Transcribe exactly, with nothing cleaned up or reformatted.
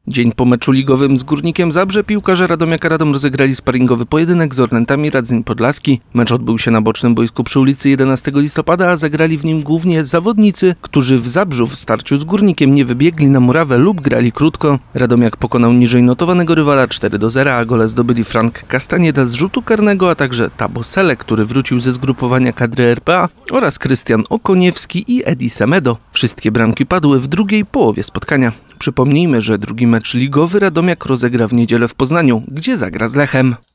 Dzień po meczu ligowym z Górnikiem Zabrze piłkarze Radomiaka Radom rozegrali sparingowy pojedynek z Ornentami Radzyń Podlaski. Mecz odbył się na bocznym boisku przy ulicy jedenastego listopada, a zagrali w nim głównie zawodnicy, którzy w Zabrzu w starciu z Górnikiem nie wybiegli na murawę lub grali krótko. Radomiak pokonał niżej notowanego rywala cztery do zera, a gole zdobyli Frank Castanieda z rzutu karnego, a także Tabo Sele, który wrócił ze zgrupowania kadry R P A, oraz Krystian Okoniewski i Edi Semedo. Wszystkie bramki padły w drugiej połowie spotkania. Przypomnijmy, że drugi mecz ligowy Radomiak rozegra w niedzielę w Poznaniu, gdzie zagra z Lechem.